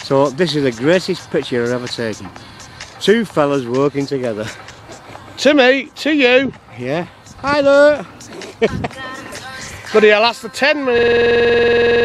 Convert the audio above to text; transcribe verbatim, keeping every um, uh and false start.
So this is the greatest picture I've ever taken. Two fellas working together. To me, to you. Yeah. Hi there. Bloody hell, that's the ten minutes.